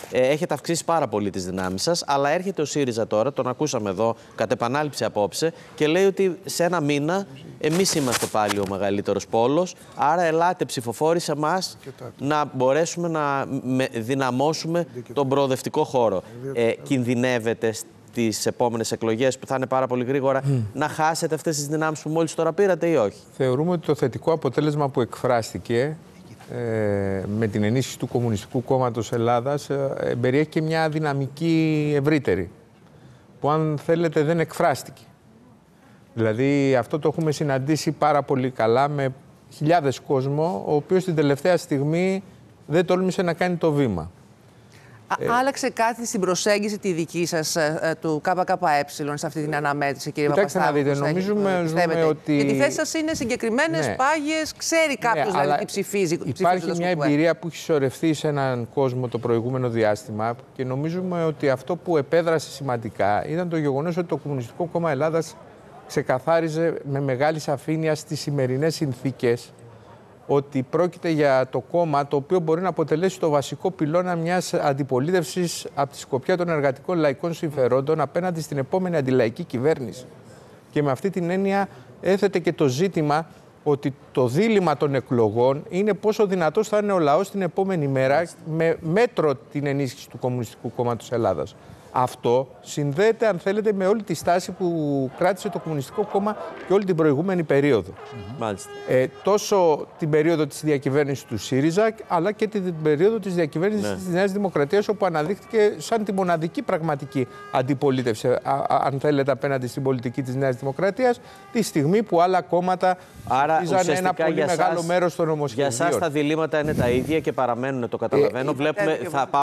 έχετε αυξήσει πάρα πολύ τις δυνάμεις σας, αλλά έρχεται ο ΣΥΡΙΖΑ τώρα, τον ακούσαμε εδώ κατ' επανάληψη απόψε, και λέει ότι σε ένα μήνα εμείς είμαστε πάλι ο μεγαλύτερος πόλος, άρα ελάτε ψηφοφόροι σε εμάς να μπορέσουμε να δυναμώσουμε τον προοδευτικό χώρο. Κινδυνεύετε τις επόμενες εκλογές που θα είναι πάρα πολύ γρήγορα να χάσετε αυτές τις δυνάμεις που μόλις τώρα πήρατε ή όχι? Θεωρούμε ότι το θετικό αποτέλεσμα που εκφράστηκε με την ενίσχυση του Κομμουνιστικού Κόμματος Ελλάδας περιέχει και μια δυναμική ευρύτερη που, αν θέλετε, δεν εκφράστηκε. Δηλαδή αυτό το έχουμε συναντήσει πάρα πολύ καλά με χιλιάδες κόσμο, ο οποίος την τελευταία στιγμή δεν τόλμησε να κάνει το βήμα. Άλλαξε κάτι στην προσέγγιση τη δική σας του ΚΚΕ σε αυτή την αναμέτρηση, κύριε Παπασταύρου? Κοιτάξτε να δείτε, νομίζουμε ότι... Γιατί οι θέσεις σας είναι συγκεκριμένες, πάγιες, ξέρει κάποιος δηλαδή τι ψηφίζει. Υπάρχει μια εμπειρία που έχει συσσωρευτεί σε έναν κόσμο το προηγούμενο διάστημα και νομίζουμε ότι αυτό που επέδρασε σημαντικά ήταν το γεγονός ότι το Κομμουνιστικό Κόμμα Ελλάδας ξεκαθάριζε με μεγάλη σαφήνεια στις σημερινές συνθήκες ότι πρόκειται για το κόμμα το οποίο μπορεί να αποτελέσει το βασικό πυλώνα μιας αντιπολίτευσης από τη σκοπιά των εργατικών λαϊκών συμφερόντων απέναντι στην επόμενη αντιλαϊκή κυβέρνηση. Και με αυτή την έννοια έθετε και το ζήτημα ότι το δίλημμα των εκλογών είναι πόσο δυνατός θα είναι ο λαός την επόμενη μέρα με μέτρο την ενίσχυση του Κομμουνιστικού Κόμματος Ελλάδας. Αυτό συνδέεται, αν θέλετε, με όλη τη στάση που κράτησε το Κομμουνιστικό Κόμμα και όλη την προηγούμενη περίοδο. Τόσο την περίοδο της διακυβέρνησης του ΣΥΡΙΖΑ, αλλά και την περίοδο της διακυβέρνησης της Νέας Δημοκρατίας, όπου αναδείχθηκε σαν τη μοναδική πραγματική αντιπολίτευση, αν θέλετε, απέναντι στην πολιτική της Νέας Δημοκρατίας, τη στιγμή που άλλα κόμματα είχαν ένα πολύ μεγάλο μέρος των νομοσχεδίων. Για εσάς τα διλήμματα είναι τα ίδια και παραμένουν, το καταλαβαίνω.